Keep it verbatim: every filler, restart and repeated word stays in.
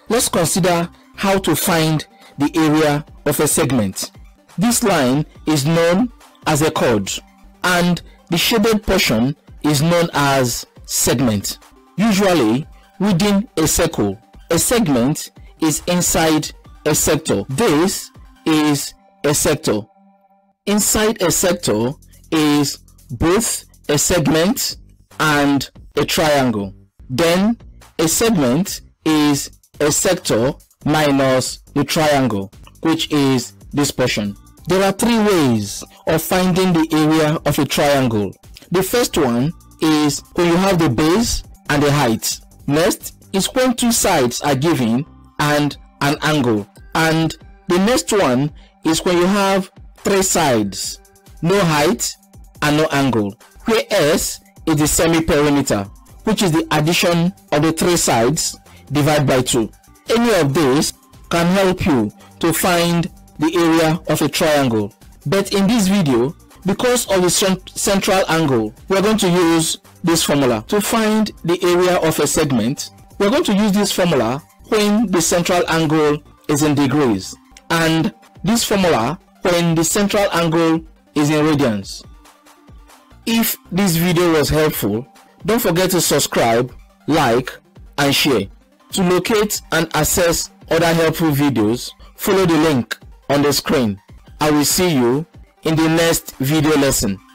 let's consider how to find the area of a segment. This line is known as a chord, and the shaded portion is known as segment. Usually within a circle, a segment is inside a sector. This is a sector. Inside a sector is both a segment and a triangle. Then a segment is a sector minus the triangle, which is this portion. There are three ways of finding the area of a triangle. The first one is when you have the base and the height. Next is when two sides are given and an angle. And the next one is when you have three sides, no height and no angle, where S is the semi-perimeter, which is the addition of the three sides divided by two. Any of these can help you to find the area of a triangle. But in this video, because of the central angle, we're going to use this formula to find the area of a segment. We're going to use this formula when the central angle is in degrees, and this formula when the central angle is in radians. If this video was helpful, don't forget to subscribe, like, and share. To locate and access other helpful videos, follow the link on the screen. I will see you in the next video lesson.